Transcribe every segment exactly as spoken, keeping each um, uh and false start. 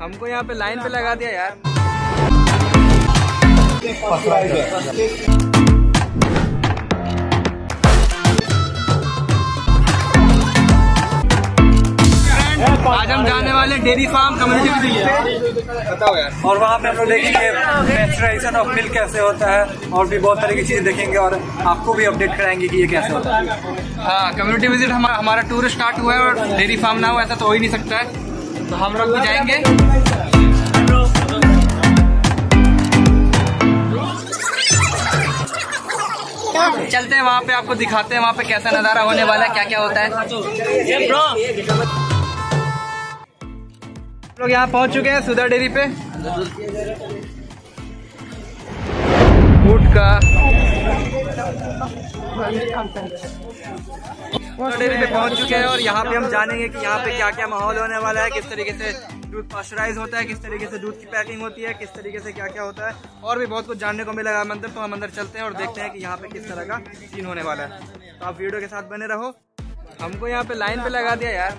हमको यहाँ पे लाइन पे लगा दिया यार। आज हम जाने वाले डेयरी फार्म कम्युनिटी विजिट पे, बताओ यार। और वहाँ पे हम लोग देखेंगे पैस्चराइजेशन ऑफ मिल्क कैसे होता है और भी बहुत तरह की चीजें देखेंगे और आपको भी अपडेट कराएंगे कि ये कैसे होता है। हाँ, कम्युनिटी विजिट हमारा हमारा टूर स्टार्ट हुआ है और डेयरी फार्म ना हो ऐसा तो हो ही नहीं सकता है, तो हम लोग भी जाएंगे। चलते हैं वहाँ पे, आपको दिखाते हैं वहाँ पे कैसा नज़ारा होने वाला है, क्या क्या होता है। लोग यहाँ पहुँच चुके हैं सुधा डेयरी पे, ऊँट का डेयरी पे पहुँच चुके हैं और यहाँ पे हम जानेंगे कि यहाँ पे क्या क्या माहौल होने वाला है, किस तरीके से दूध पास्चराइज होता है, किस तरीके से दूध की पैकिंग होती है, किस तरीके से क्या क्या होता है, और भी बहुत कुछ जानने को मिलेगा अंदर। तो हम अंदर चलते हैं और देखते हैं कि यहाँ पे किस तरह का सीन होने वाला है। तो आप वीडियो के साथ बने रहो। हमको यहाँ पे लाइन पे लगा दिया यार।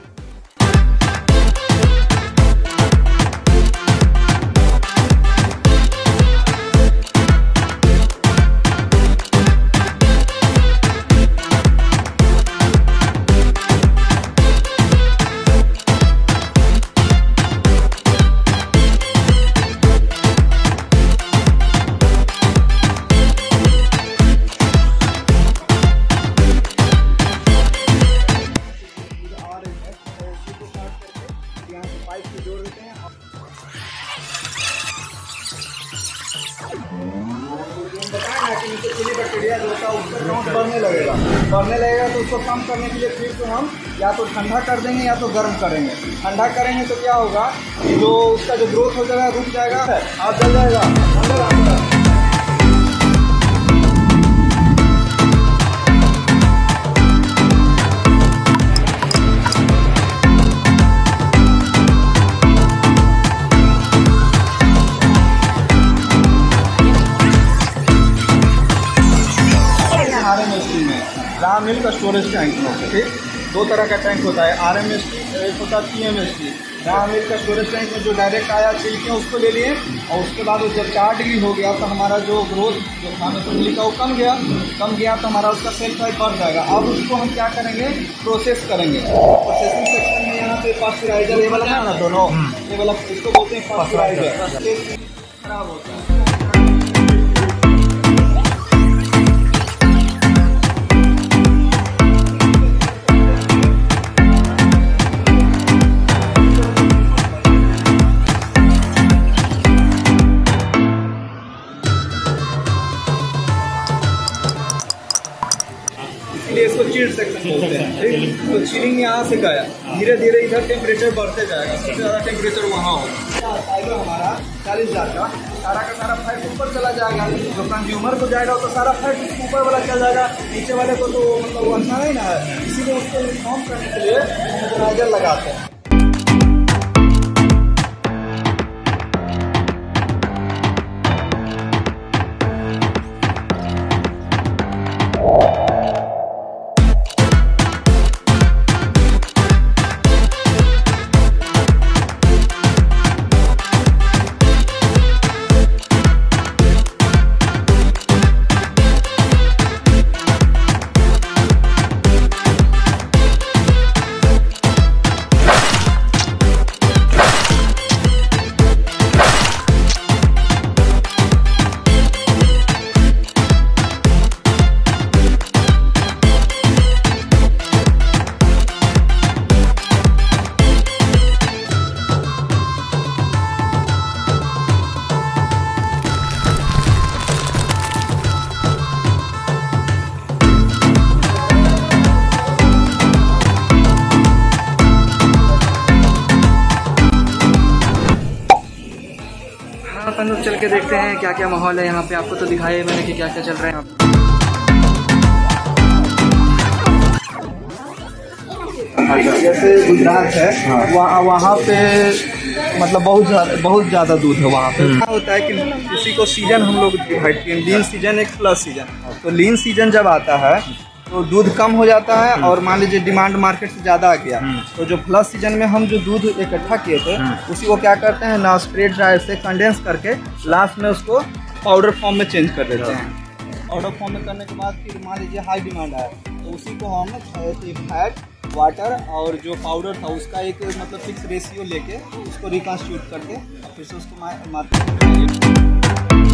बैक्टीरिया जो होता है उसका काउंट बढ़ने लगेगा बढ़ने लगेगा तो उसको कम करने के लिए फिर से हम या तो ठंडा कर देंगे या तो गर्म करेंगे। ठंडा करेंगे तो क्या होगा, जो उसका जो ग्रोथ हो जाएगा रुक जाएगा, आप जल जाएगा अंदर आ जाएगा। रहा मिल्क स्टोरेज टैंक में, ठीक, दो तरह का टैंक होता है, आर एम एस टी, एक होता है पी एम एस टी। रहा मिल्क स्टोरेज टैंक में जो डायरेक्ट आया छिलके उसको ले लिए और उसके बाद वो जब चार डिग्री हो गया तो हमारा जो ग्रोथ जो खाने से मिली का वो कम गया कम गया तो हमारा उसका सेल्फ लाइफ बढ़ जाएगा। अब उसको हम क्या करेंगे, प्रोसेस करेंगे। प्रोसेसिंग सेक्शन में यहाँ पे पास्चराइजर ये वाला है ना, दोनों ये वाला इसको बोलते हैं पास्चराइजर। खराब होता है इसको चिल्ड सेक्शन बोलते हैं, ठीक। तो चिलिंग यहाँ से गया, धीरे धीरे इधर टेम्परेचर बढ़ते जाएगा, सबसे ज़्यादा टेम्परेचर वहाँ होगा। फाइबर हमारा चालीस हज़ार का सारा का सारा फैट ऊपर चला जाएगा, जो कंज्यूमर को जाएगा तो सारा फैट ऊपर वाला चल जाएगा, नीचे वाले को तो मतलब वो अच्छा नहीं ना है। इसीलिए उसको इन्फॉर्म करने के लिए पास्चराइजर लगाते हैं। अपन लोग चल के देखते हैं क्या क्या माहौल है यहाँ पे। आपको तो दिखाया मैंने कि क्या क्या चल रहा है यहाँ पे। जैसे गुजरात है, हाँ। वहाँ वहाँ पे मतलब बहुत ज़्यादा बहुत ज़्यादा दूध है वहाँ पे। क्या होता है कि किसी को सीजन हम लोग डिवाइड किए, लीन सीजन एक प्लस सीजन। तो लीन सीजन जब आता है तो दूध कम हो जाता है और मान लीजिए डिमांड मार्केट से ज़्यादा आ गया, तो जो फ्लश सीजन में हम जो दूध इकट्ठा किए थे उसी को क्या करते हैं ना, स्प्रे ड्रायर से कंडेंस करके लास्ट में उसको पाउडर फॉर्म में चेंज कर देते हैं। पाउडर फॉर्म में करने के बाद फिर मान लीजिए हाई डिमांड आया तो उसी को हम फैट, वाटर और जो पाउडर था उसका एक मतलब फिक्स रेशियो लेके उसको रिकॉन्स्टिट्यूट करके फिर से उसको मार्केट में